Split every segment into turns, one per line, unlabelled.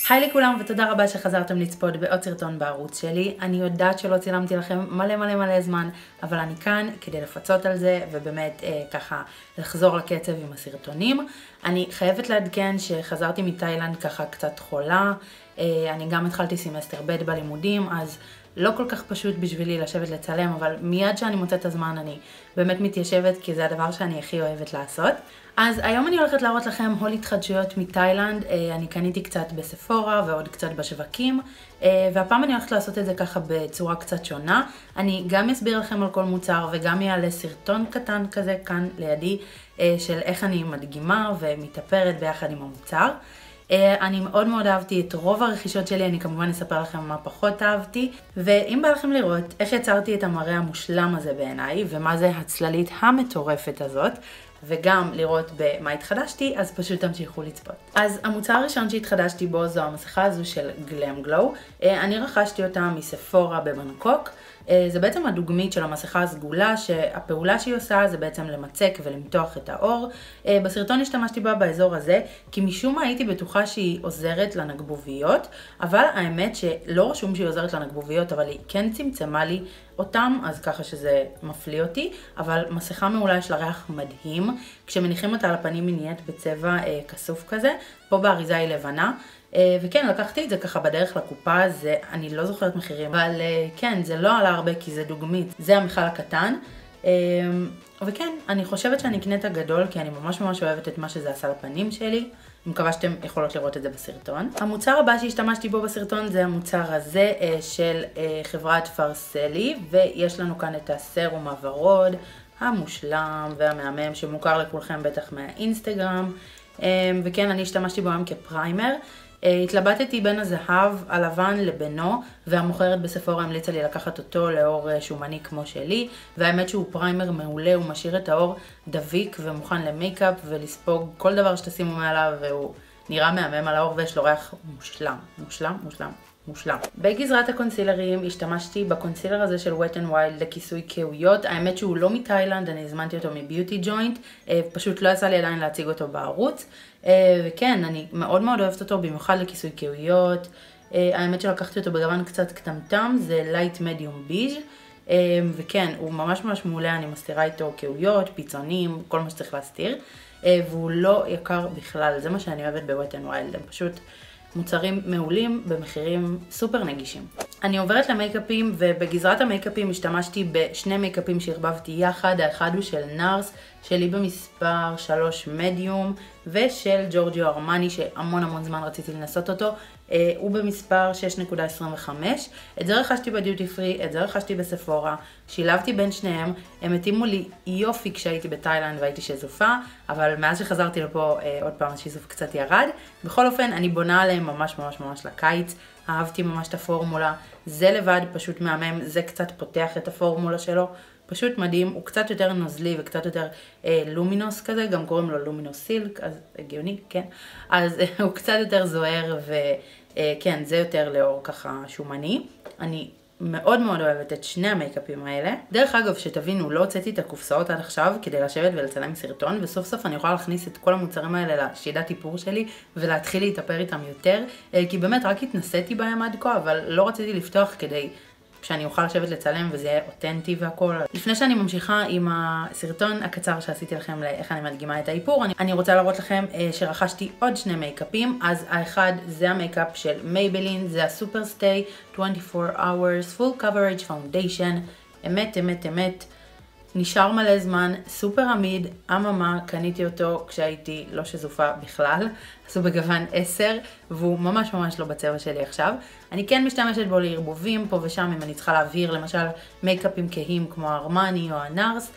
היי לכולם ותודה רבה שחזרתם לצפות בעוד סרטון בערוץ שלי. אני יודעת שלא צילמתי לכם מלא זמן, אבל אני כאן כדי לפצות על זה ובאמת ככה לחזור לקצב עם הסרטונים. אני חייבת לעדכן שחזרתי מתאילנד ככה קצת חולה. אני גם התחלתי סמסטר ב' בלימודים, אז לא כל כך פשוט בשבילי לשבת לצלם, אבל מיד שאני מוצאת הזמן אני באמת מתיישבת, כי זה הדבר שאני הכי אוהבת לעשות. אז היום אני הולכת להראות לכם הול התחדשויות מתאילנד. אני קניתי קצת בספורה ועוד קצת בשווקים, והפעם אני הולכת לעשות את זה ככה בצורה קצת שונה. אני גם אסביר לכם על כל מוצר וגם יעלה סרטון קטן כזה כאן לידי של איך אני מדגימה ומתאפרת ביחד עם המוצר. אני מאוד אהבתי את רוב הרכישות שלי, אני כמובן אספר לכם מה פחות אהבתי, ואם בא לכם לראות איך יצרתי את המראה המושלם הזה בעיניי, ומה זה הצללית המטורפת הזאת, וגם לראות במה התחדשתי, אז פשוט תמשיכו לצפות. אז המוצר הראשון שהתחדשתי בו זו המסכה הזו של גלם גלו. אני רכשתי אותה מספורה בבנקוק. זה בעצם הדוגמית של המסכה הסגולה, שהפעולה שהיא עושה זה בעצם למצק ולמתוח את האור. בסרטון השתמשתי בה באזור הזה, כי משום מה הייתי בטוחה שהיא עוזרת לנגבוביות, אבל האמת שלא רשום שהיא עוזרת לנגבוביות, אבל היא כן צמצמה לי אותם, אז ככה שזה מפליא אותי. אבל מסכה מעולה, יש לה ריח מדהים. כשמניחים אותה על הפנים היא נהיית בצבע כסוף כזה, פה באריזה היא לבנה. וכן, לקחתי את זה ככה בדרך לקופה, אני לא זוכרת מחירים, אבל כן, זה לא עלה הרבה כי זה דוגמית, זה המכל הקטן. וכן, אני חושבת שאני אקנה את הגדול, כי אני ממש אוהבת את מה שזה עשה לפנים שלי. אני מקווה שאתם יכולות לראות את זה בסרטון. המוצר הבא שהשתמשתי בו בסרטון זה המוצר הזה של חברת פרסלי, ויש לנו כאן את הסרום הוורוד המושלם והמהמם שמוכר לכולכם בטח מהאינסטגרם. וכן, אני השתמשתי בו היום כפריימר. התלבטתי בין הזהב הלבן לבינו, והמוכרת בספורה המליצה לי לקחת אותו לאור שומני כמו שלי, והאמת שהוא פריימר מעולה, הוא משאיר את האור דביק ומוכן למייקאפ ולספוג כל דבר שתשימו מעליו, והוא נראה מהמם על האור ויש לו ריח מושלם. בגזרת הקונסילרים השתמשתי בקונסילר הזה של Wet n Wild לכיסוי כאויות. האמת שהוא לא מתאילנד, אני הזמנתי אותו מביוטי ג'וינט, פשוט לא יצא לי עדיין להציג אותו בערוץ. וכן, אני מאוד אוהבת אותו, במיוחד לכיסוי כאויות. האמת שלקחתי אותו בגוון קצת קטמטם, זה Light Medium Beige. וכן, הוא ממש מעולה, אני מסתירה איתו כאויות, פיצונים, כל מה שצריך להסתיר. והוא לא יקר בכלל, זה מה שאני אוהבת ב-Wet n Wild, הם פשוט מוצרים מעולים במחירים סופר נגישים. אני עוברת למייקאפים, ובגזרת המייקאפים השתמשתי בשני מייקאפים שהרבבתי יחד. האחד הוא של נארס, שלי במספר 3 מדיום, ושל ג'ורג'יו ארמני שהמון זמן רציתי לנסות אותו. הוא במספר 6.25. את זה רכשתי בדיוטי פרי, את זה רכשתי בספורה, שילבתי בין שניהם. הם התאימו לי יופי כשהייתי בתאילנד והייתי שזופה, אבל מאז שחזרתי לפה עוד פעם השיזוף קצת ירד. בכל אופן, אני בונה עליהם ממש לקיץ. אהבתי ממש את הפורמולה, זה לבד פשוט מהמם, זה קצת פותח את הפורמולה שלו, פשוט מדהים. הוא קצת יותר נוזלי וקצת יותר לומינוס כזה, גם קוראים לו לומינוס סילק, אז הגיוני, כן? אז הוא קצת יותר זוהר, וכן, זה יותר לאור ככה שומני. אני מאוד אוהבת את שני המייקאפים האלה. דרך אגב, שתבינו, לא הוצאתי את הקופסאות עד עכשיו כדי לשבת ולצלם סרטון, וסוף סוף אני יכולה להכניס את כל המוצרים האלה לשידת איפור שלי ולהתחיל להתאפר איתם יותר, כי באמת רק התנסיתי בהם עד כה, אבל לא רציתי לפתוח כדי שאני אוכל לשבת לצלם וזה יהיה אותנטי והכל. לפני שאני ממשיכה עם הסרטון הקצר שעשיתי לכם לאיך אני מדגימה את האיפור, אני רוצה להראות לכם שרכשתי עוד שני מייקאפים. אז האחד זה המייקאפ של מייבלין, זה הסופר סטי 24 hours full coverage foundation. אמת, נשאר מלא זמן, סופר עמיד, אממה, קניתי אותו כשהייתי לא שזופה בכלל, אז הוא בגוון 10, והוא ממש לא בצבע שלי עכשיו. אני כן משתמשת בו לערבובים פה ושם, אם אני צריכה להעביר למשל מייקאפים כהים כמו הארמני או הנארס.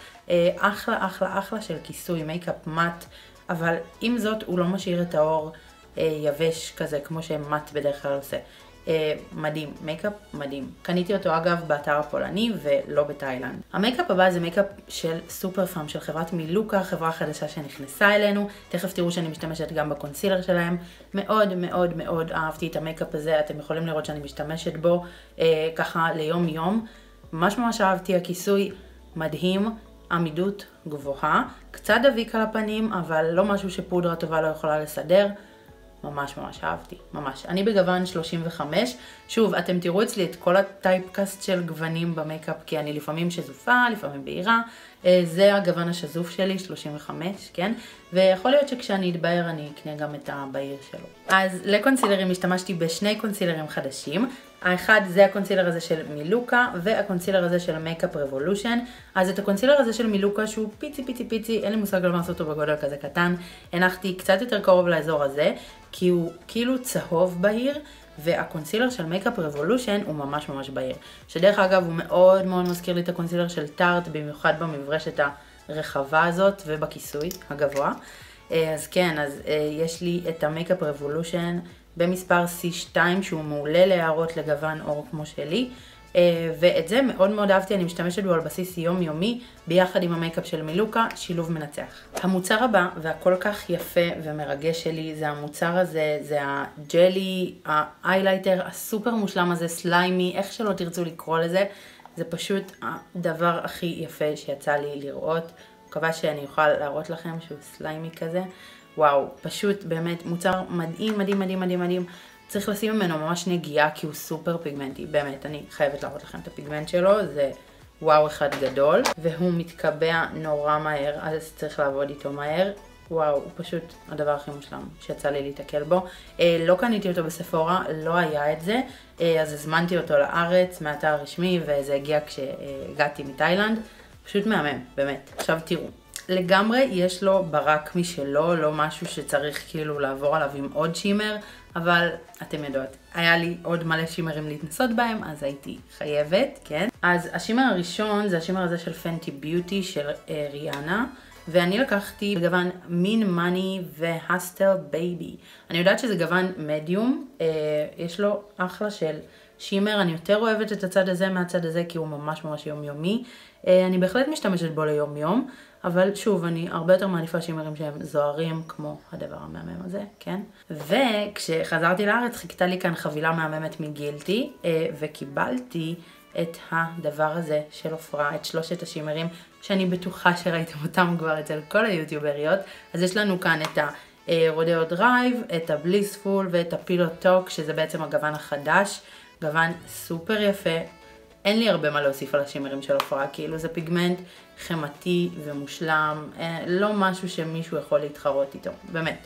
אחלה של כיסוי, מייקאפ מט, אבל עם זאת הוא לא משאיר את האור יבש כזה כמו שמט בדרך כלל עושה. מדהים, מייקאפ מדהים. קניתי אותו אגב באתר הפולני ולא בתאילנד. המייקאפ הבא זה מייקאפ של סופר פאם של חברת מילוקה, חברה חדשה שנכנסה אלינו. תכף תראו שאני משתמשת גם בקונסילר שלהם. מאוד אהבתי את המייקאפ הזה, אתם יכולים לראות שאני משתמשת בו ככה ליום. ממש אהבתי, הכיסוי מדהים, עמידות גבוהה, קצת דביק על הפנים, אבל לא משהו שפודרה טובה לא יכולה לסדר. ממש ממש אהבתי, ממש. אני בגוון 35, שוב, אתם תראו אצלי את כל הטייפקאסט של גוונים במייקאפ, כי אני לפעמים שזופה, לפעמים בהירה, זה הגוון השזוף שלי, 35, כן? ויכול להיות שכשאני אתבהר אני אקנה גם את הבהיר שלו. אז לקונסילרים השתמשתי בשני קונסילרים חדשים, האחד זה הקונסילר הזה של מילוקה, והקונסילר הזה של מייקאפ רבולושן. אז את הקונסילר הזה של מילוקה, שהוא פיצי פיצי פיצי, אין לי מושג למה לעשות אותו בגודל כזה קטן, הנחתי קצת יותר קרוב לאזור הזה, כי הוא כאילו צהוב בהיר, והקונסילר של מייקאפ רבולושן הוא ממש ממש בהיר. שדרך אגב הוא מאוד מאוד מזכיר לי את הקונסילר של טארט, במיוחד במברשת הרחבה הזאת ובכיסוי הגבוה. אז כן, אז יש לי את המייקאפ רבולושן במספר C2 שהוא מעולה להערות לגוון אור כמו שלי, ואת זה מאוד מאוד אהבתי, אני משתמשת בו על בסיס יומיומי ביחד עם המייקאפ של מילוקה, שילוב מנצח. המוצר הבא והכל כך יפה ומרגש שלי זה המוצר הזה, זה הג'לי, האיילייטר הסופר מושלם הזה, סליימי, איך שלא תרצו לקרוא לזה, זה פשוט הדבר הכי יפה שיצא לי לראות. מקווה שאני אוכל להראות לכם שהוא סליימי כזה. וואו, פשוט באמת מוצר מדהים, מדהים, מדהים, מדהים, מדהים. צריך לשים ממנו ממש נגיעה כי הוא סופר פיגמנטי. באמת, אני חייבת להראות לכם את הפיגמנט שלו, זה וואו אחד גדול. והוא מתקבע נורא מהר, אז צריך לעבוד איתו מהר. וואו, הוא פשוט הדבר הכי מושלם שיצא לי להתקל בו. לא קניתי אותו בספורה, לא היה את זה. אז הזמנתי אותו לארץ מהאתר הרשמי, וזה הגיע כשהגעתי מתאילנד. פשוט מהמם, באמת. עכשיו תראו. לגמרי יש לו ברק משלו, לא משהו שצריך כאילו לעבור עליו עם עוד שימר, אבל אתם יודעות, היה לי עוד מלא שימרים להתנסות בהם, אז הייתי חייבת, כן? אז השימר הראשון זה השימר הזה של פנטי ביוטי של ריאנה, ואני לקחתי בגוון מין מאני והסטל בייבי. אני יודעת שזה גוון מדיום, יש לו אחלה של שימר, אני יותר אוהבת את הצד הזה מהצד הזה כי הוא ממש ממש יומיומי. אני בהחלט משתמשת בו ליום יום, אבל שוב, אני הרבה יותר מעדיפה שימרים שהם זוהרים כמו הדבר המהמם הזה, כן? וכשחזרתי לארץ חיכתה לי כאן חבילה מהממת מגילטי, וקיבלתי את הדבר הזה של עופרה, את שלושת השימרים, שאני בטוחה שראיתם אותם כבר אצל כל היוטיובריות. אז יש לנו כאן את הרודאו דרייב, את הבליספול ואת הפילו טוק, שזה בעצם הגוון החדש, גוון סופר יפה. אין לי הרבה מה להוסיף על השימרים של עופרה, כאילו זה פיגמנט חמתי ומושלם, לא משהו שמישהו יכול להתחרות איתו, באמת.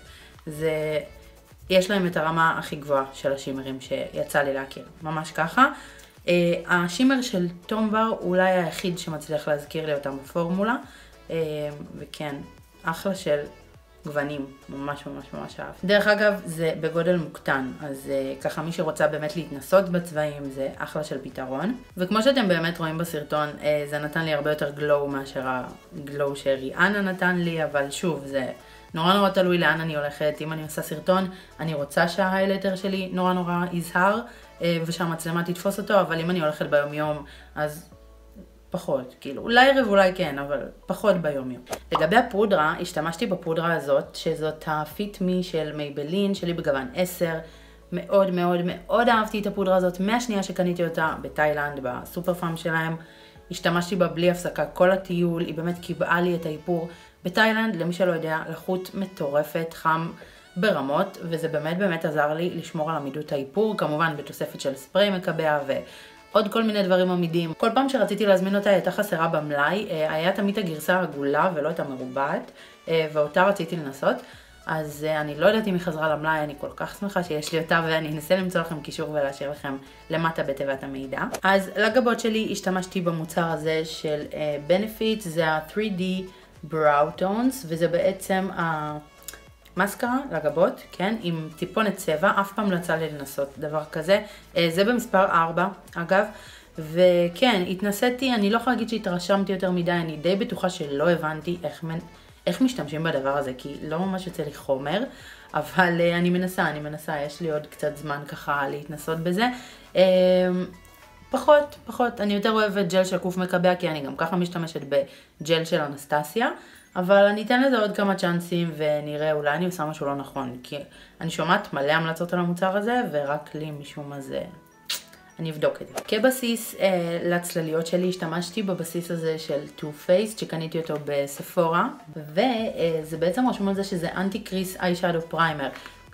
יש להם את הרמה הכי גבוהה של השימרים שיצא לי להכיר, ממש ככה. השימר של טומבר אולי היחיד שמצליח להזכיר לי אותם בפורמולה, וכן, אחלה של גוונים, ממש ממש ממש אהב. דרך אגב, זה בגודל מוקטן, אז ככה מי שרוצה באמת להתנסות בצבעים, זה אחלה של פתרון. וכמו שאתם באמת רואים בסרטון, זה נתן לי הרבה יותר גלו מאשר הגלו שריאנה נתן לי, אבל שוב, זה נורא נורא תלוי לאן אני הולכת. אם אני עושה סרטון, אני רוצה שההיילייטר שלי נורא נורא יזהר, ושהמצלמה תתפוס אותו, אבל אם אני הולכת ביום יום, אז פחות, כאילו, אולי ערב, אולי כן, אבל פחות ביום יום. לגבי הפודרה, השתמשתי בפודרה הזאת, שזאת הפיט מי של מייבלין, שלי בגוון 10. מאוד מאוד מאוד אהבתי את הפודרה הזאת, מהשנייה שקניתי אותה בתאילנד, בסופר פארם שלהם. השתמשתי בה בלי הפסקה כל הטיול, היא באמת קיבעה לי את האיפור. בתאילנד, למי שלא יודע, לחות מטורפת, חם ברמות, וזה באמת באמת עזר לי לשמור על עמידות האיפור, כמובן בתוספת של ספרי מקבע עוד כל מיני דברים עמידים. כל פעם שרציתי להזמין אותה הייתה חסרה במלאי, היה תמיד הגרסה העגולה ולא את המרובעת, ואותה רציתי לנסות. אז אני לא יודעת אם היא חזרה למלאי, אני כל כך שמחה שיש לי אותה, ואני אנסה למצוא לכם קישור ולהשאיר לכם למטה בתיבת המידע. אז לגבות שלי השתמשתי במוצר הזה של Benefit, זה ה-3D Brow Tones, וזה בעצם מסקרה לגבות, כן, עם טיפונת צבע, אף פעם לא יצא לי לנסות דבר כזה. זה במספר 4, אגב, וכן, התנסיתי, אני לא יכולה להגיד שהתרשמתי יותר מדי, אני די בטוחה שלא הבנתי איך משתמשים בדבר הזה, כי לא ממש יוצא לי חומר, אבל אני מנסה, יש לי עוד קצת זמן ככה להתנסות בזה. פחות, אני יותר אוהבת ג'ל שקוף מקבע, כי אני גם ככה משתמשת בג'ל של אנסטסיה, אבל אני אתן לזה עוד כמה צ'אנסים ונראה, אולי אני עושה משהו לא נכון, כי אני שומעת מלא המלצות על המוצר הזה, ורק לי משום מה זה, אני אבדוק את זה. כבסיס לצלליות שלי השתמשתי בבסיס הזה של Too Faced, שקניתי אותו בספורה, וזה בעצם רשום על זה שזה אנטי קריס איי שדו פריימר.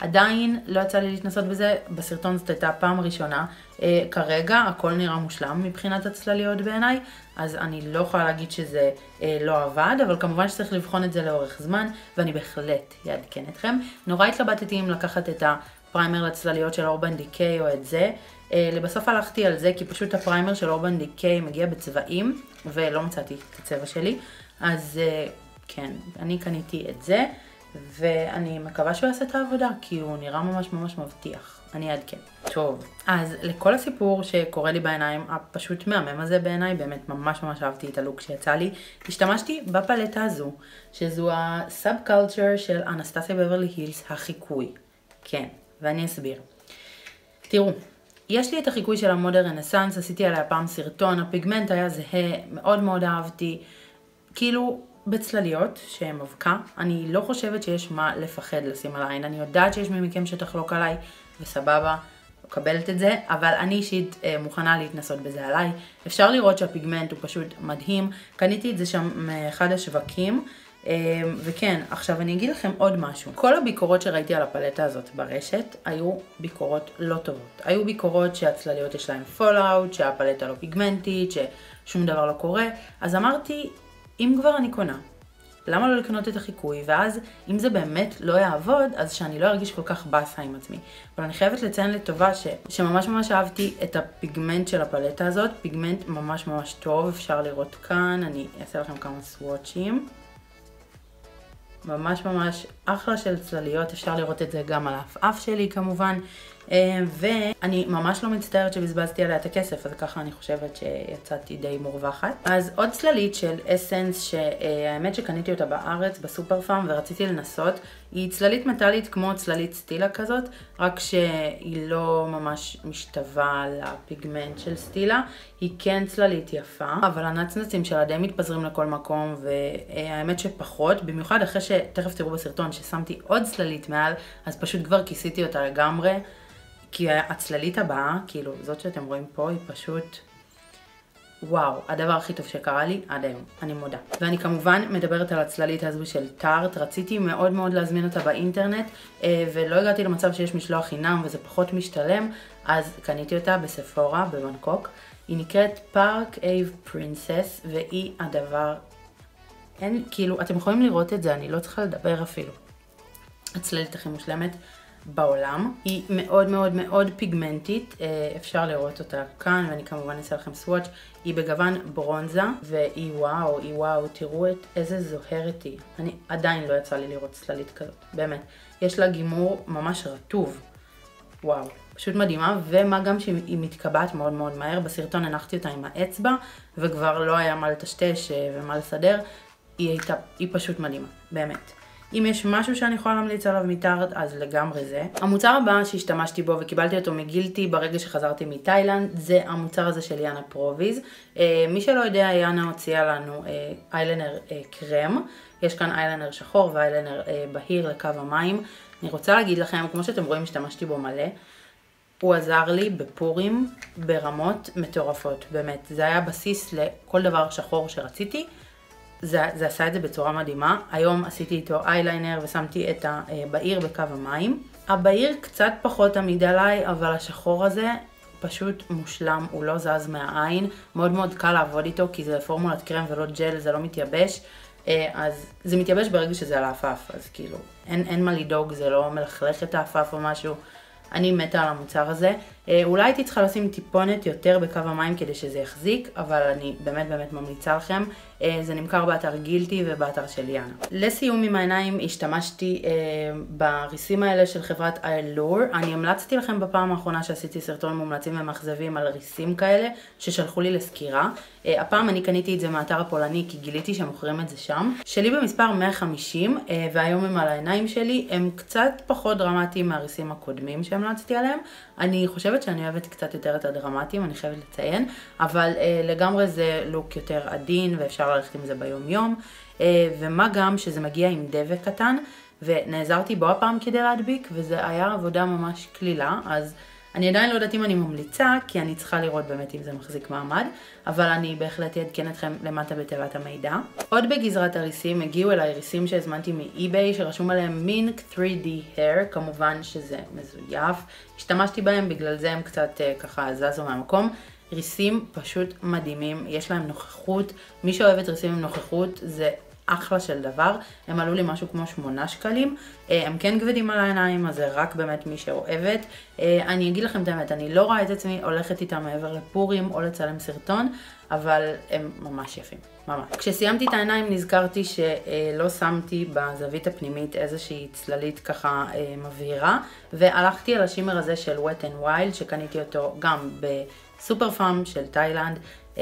עדיין לא יצא לי להתנסות בזה, בסרטון זאת הייתה פעם ראשונה. כרגע הכל נראה מושלם מבחינת הצלליות בעיניי, אז אני לא יכולה להגיד שזה לא עבד, אבל כמובן שצריך לבחון את זה לאורך זמן, ואני בהחלט יעדכן אתכם. נורא התלבטתי אם לקחת את הפריימר לצלליות של אורבן דיקי או את זה. לבסוף הלכתי על זה, כי פשוט הפריימר של אורבן דיקי מגיע בצבעים, ולא מצאתי את הצבע שלי. אז כן, אני קניתי את זה, ואני מקווה שהוא יעשה את העבודה, כי הוא נראה ממש ממש מבטיח. אני אעדכן. טוב, אז לכל הסיפור שקורה לי בעיניים, הפשוט מהמם הזה בעיניי, באמת ממש ממש אהבתי את הלוק שיצא לי. השתמשתי בפלטה הזו, שזו הסאב קולצ'ר של אנסטסיה בברלי הילס, החיקוי. כן, ואני אסביר. תראו, יש לי את החיקוי של המודה רנסנס, עשיתי עליה פעם סרטון, הפיגמנט היה זהה, מאוד מאוד אהבתי. כאילו, בצלליות שהן אבקה, אני לא חושבת שיש מה לפחד לשים על העין. אני יודעת שיש מי מכם שתחלוק עליי, וסבבה, מקבלת את זה, אבל אני אישית מוכנה להתנסות בזה עליי. אפשר לראות שהפיגמנט הוא פשוט מדהים. קניתי את זה שם מאחד השווקים, וכן, עכשיו אני אגיד לכם עוד משהו. כל הביקורות שראיתי על הפלטה הזאת ברשת היו ביקורות לא טובות. היו ביקורות שהצלליות יש להן פול-אוט, שהפלטה לא פיגמנטית, ששום דבר לא קורה. אז אמרתי, אם כבר אני קונה, למה לא לקנות את החיקוי? ואז אם זה באמת לא יעבוד, אז שאני לא ארגיש כל כך בסה עם עצמי. אבל אני חייבת לציין לטובה שממש ממש אהבתי את הפיגמנט של הפלטה הזאת. פיגמנט ממש ממש טוב, אפשר לראות כאן, אני אעשה לכם כמה סוואצ'ים. ממש ממש אחלה של צלליות, אפשר לראות את זה גם על האף שלי כמובן, ואני ממש לא מצטערת שבזבזתי עליה את הכסף, אז ככה אני חושבת שיצאתי די מורווחת. אז עוד צללית של אסנס, שהאמת שקניתי אותה בארץ בסופר פארם ורציתי לנסות, היא צללית מטלית כמו צללית סטילה כזאת, רק שהיא לא ממש משתווה לפיגמנט של סטילה, היא כן צללית יפה, אבל הנצנצים שלה די מתפזרים לכל מקום, והאמת שפחות, במיוחד אחרי שתכף תראו בסרטון ששמתי עוד צללית מעל, אז פשוט כבר כיסיתי אותה לגמרי, כי הצללית הבאה, כאילו זאת שאתם רואים פה, היא פשוט וואו, הדבר הכי טוב שקרה לי עד היום, אני מודה. ואני כמובן מדברת על הצללית הזו של טארט, רציתי מאוד מאוד להזמין אותה באינטרנט, ולא הגעתי למצב שיש משלוח חינם וזה פחות משתלם, אז קניתי אותה בספורה בבנקוק. היא נקראת פארק אייב פרינסס, והיא הדבר, אין, כאילו, אתם יכולים לראות את זה, אני לא צריכה לדבר אפילו. הצללית הכי מושלמת בעולם. היא מאוד מאוד מאוד פיגמנטית, אפשר לראות אותה כאן, ואני כמובן אעשה לכם סוואץ'. היא בגוון ברונזה, והיא וואו, היא וואו, תראו איזה זוהרת היא. אני עדיין לא יצא לי לראות צללית כזאת, באמת. יש לה גימור ממש רטוב, וואו, פשוט מדהימה, ומה גם שהיא מתקבעת מאוד מאוד מהר. בסרטון הנחתי אותה עם האצבע, וכבר לא היה מה לטשטש ומה לסדר. היא פשוט מדהימה, באמת. אם יש משהו שאני יכולה להמליץ עליו מטארט, אז לגמרי זה. המוצר הבא שהשתמשתי בו וקיבלתי אותו מגילטי ברגע שחזרתי מתאילנד, זה המוצר הזה של יאנה פרוביז. מי שלא יודע, יאנה הוציאה לנו איילנר קרם. יש כאן איילנר שחור ואיילנר בהיר לקו המים. אני רוצה להגיד לכם, כמו שאתם רואים, השתמשתי בו מלא. הוא עזר לי בפורים ברמות מטורפות, באמת. זה היה בסיס לכל דבר שחור שרציתי. זה עשה את זה בצורה מדהימה. היום עשיתי איתו אייליינר ושמתי את הבהיר בקו המים. הבהיר קצת פחות עמיד עליי, אבל השחור הזה פשוט מושלם, הוא לא זז מהעין. מאוד מאוד קל לעבוד איתו, כי זה פורמולת קרם ולא ג'ל, זה לא מתייבש. אז זה מתייבש ברגע שזה על האפף, אז כאילו אין מה לדאוג, זה לא מלכלך את האפף או משהו. אני מתה על המוצר הזה. אולי הייתי צריכה לשים טיפונת יותר בקו המים כדי שזה יחזיק, אבל אני באמת באמת ממליצה לכם. זה נמכר באתר גילטי ובאתר של יאנה. לסיום עם העיניים השתמשתי בריסים האלה של חברת איילור. אני המלצתי לכם בפעם האחרונה שעשיתי סרטון מומלצים ומאכזבים על ריסים כאלה ששלחו לי לסקירה. הפעם אני קניתי את זה מהאתר הפולני כי גיליתי שמוכרים את זה שם. שלי במספר 150 והיום הם על העיניים שלי. הם קצת פחות דרמטיים מהריסים הקודמים שהמלצתי עליהם. אני חושבת שאני אוהבת קצת יותר את הדרמטיים, אני חייבת לציין, אבל לגמרי זה לוק יותר עדין ואפשר ללכת עם זה ביום יום, ומה גם שזה מגיע עם דבק קטן, ונעזרתי בו הפעם כדי להדביק, וזה היה עבודה ממש כלילה, אז אני עדיין לא יודעת אם אני ממליצה, כי אני צריכה לראות באמת אם זה מחזיק מעמד, אבל אני בהחלט אעדכן אתכם למטה בתיבת המידע. עוד בגזרת הריסים הגיעו אליי ריסים שהזמנתי מאי-ביי, שרשום עליהם Mink 3D Hair, כמובן שזה מזויף. השתמשתי בהם, בגלל זה הם קצת ככה זזו מהמקום. ריסים פשוט מדהימים, יש להם נוכחות, מי שאוהבת ריסים עם נוכחות זה אחלה של דבר. הם עלו לי משהו כמו 8 שקלים, הם כן כבדים על העיניים, אז זה רק באמת מי שאוהבת. אני אגיד לכם את האמת, אני לא רואה את עצמי הולכת איתם מעבר לפורים או לצלם סרטון, אבל הם ממש יפים, ממש. כשסיימתי את העיניים נזכרתי שלא שמתי בזווית הפנימית איזושהי צללית ככה מבהירה, והלכתי על השימר הזה של Wet n Wild, שקניתי אותו גם בסופר פארם של תאילנד,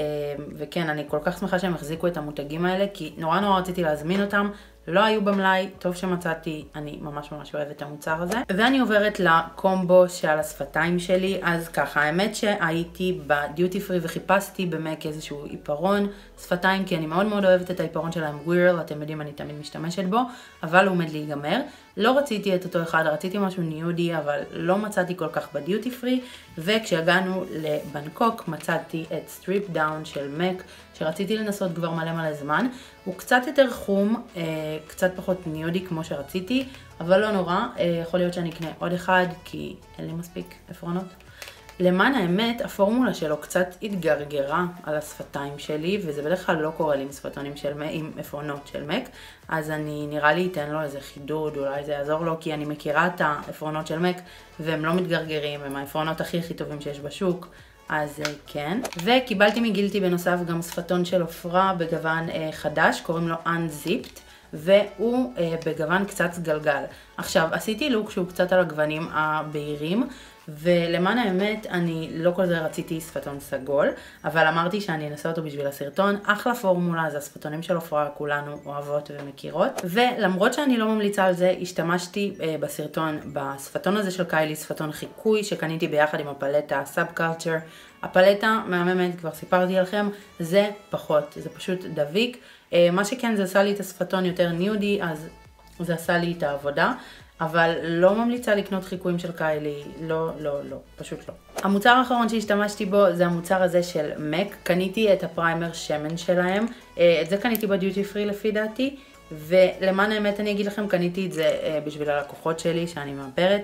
וכן, אני כל כך שמחה שהם החזיקו את המותגים האלה, כי נורא רציתי להזמין אותם, לא היו במלאי, טוב שמצאתי, אני ממש אוהבת את המוצר הזה. ואני עוברת לקומבו שעל השפתיים שלי, אז ככה, האמת שהייתי בדיוטי פרי וחיפשתי במק איזשהו עיפרון שפתיים, כי אני מאוד אוהבת את העיפרון שלהם גווירל, אתם יודעים, אני תמיד משתמשת בו, אבל הוא עומד להיגמר. לא רציתי את אותו אחד, רציתי משהו ניודי, אבל לא מצאתי כל כך בדיוטי פרי, וכשהגענו לבנקוק מצאתי את סטריפ דאון של מק, שרציתי לנסות כבר מלא זמן. הוא קצת יותר חום, קצת פחות ניודי כמו שרציתי, אבל לא נורא, יכול להיות שאני אקנה עוד אחד, כי אין לי מספיק עפרונות. למען האמת, הפורמולה שלו קצת התגרגרה על השפתיים שלי, וזה בדרך כלל לא קורה לי עם ספתונים עם עפרונות של מק, אז אני נראה לי אתן לו איזה חידוד, אולי זה יעזור לו, כי אני מכירה את העפרונות של מק, והם לא מתגרגרים, הם העפרונות הכי טובים שיש בשוק, אז כן. וקיבלתי מגילטי בנוסף גם ספתון של עופרה בגוון חדש, קוראים לו Unzipped, והוא בגוון קצת גלגל. עכשיו, עשיתי לוק שהוא קצת על הגוונים הבהירים, ולמען האמת אני לא כל זה רציתי ספתון סגול, אבל אמרתי שאני אנסה אותו בשביל הסרטון. אחלה פורמולה, זה הספתונים של עופרה, כולנו אוהבות ומכירות. ולמרות שאני לא ממליצה על זה, השתמשתי בסרטון בספתון הזה של קיילי, ספתון חיקוי שקניתי ביחד עם הפלטה סאב-קלצ'ר. הפלטה מהממת, כבר סיפרתי לכם, זה פחות, זה פשוט דביק. מה שכן, זה עשה לי את הספתון יותר ניודי, אז זה עשה לי את העבודה. אבל לא ממליצה לקנות חיקויים של קיילי, לא, פשוט לא. המוצר האחרון שהשתמשתי בו זה המוצר הזה של מק, קניתי את הפריימר שמן שלהם, את זה קניתי בדיוטי פרי לפי דעתי, ולמען האמת אני אגיד לכם, קניתי את זה בשביל הלקוחות שלי שאני מאפרת,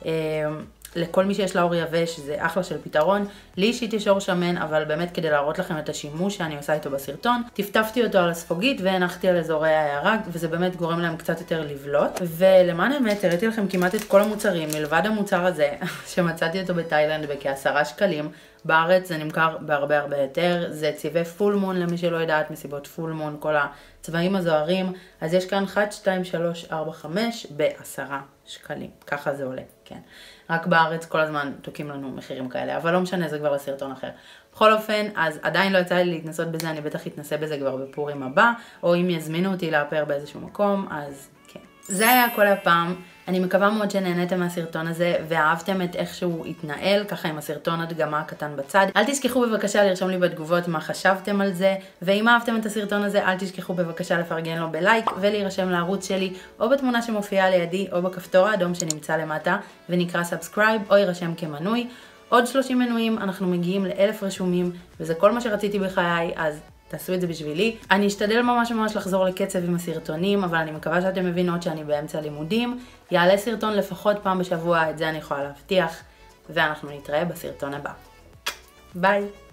לכל מי שיש לה עור יבש זה אחלה של פתרון. לי אישית יש עור שמן, אבל באמת כדי להראות לכם את השימוש שאני עושה איתו בסרטון, טפטפתי אותו על הספוגית והנחתי על אזורי ההערה, וזה באמת גורם להם קצת יותר לבלוט. ולמען האמת הראיתי לכם כמעט את כל המוצרים, מלבד המוצר הזה שמצאתי אותו בתאילנד בכ10 שקלים. בארץ זה נמכר בהרבה יותר, זה צבעי פול מון למי שלא יודעת, מסיבות פול מון, כל הצבעים הזוהרים. אז יש כאן 1, 2, 3, 4, 5 ב10 שקלים, ככה זה עולה, כן. רק בארץ כל הזמן תוקים לנו מחירים כאלה, אבל לא משנה, זה כבר לסרטון אחר. בכל אופן, אז עדיין לא יצא לי להתנסות בזה, אני בטח אתנסה בזה כבר בפורים הבא, או אם יזמינו אותי לאפר באיזשהו מקום, אז כן. זה היה כל הפעם. אני מקווה מאוד שנהניתם מהסרטון הזה ואהבתם את איך שהוא התנהל, ככה עם הסרטון הדגמה הקטן בצד. אל תשכחו בבקשה לרשום לי בתגובות מה חשבתם על זה, ואם אהבתם את הסרטון הזה אל תשכחו בבקשה לפרגן לו בלייק ולהירשם לערוץ שלי, או בתמונה שמופיעה לידי או בכפתור האדום שנמצא למטה ונקרא סאבסקרייב, או יירשם כמנוי. עוד 30 מנויים, אנחנו מגיעים ל1000 רשומים, וזה כל מה שרציתי בחיי, אז תעשו את זה בשבילי. אני אשתדל ממש לחזור לקצב עם הסרטונים, אבל אני מקווה שאתם מבינות שאני באמצע לימודים. יעלה סרטון לפחות פעם בשבוע, את זה אני יכולה להבטיח, ואנחנו נתראה בסרטון הבא. ביי!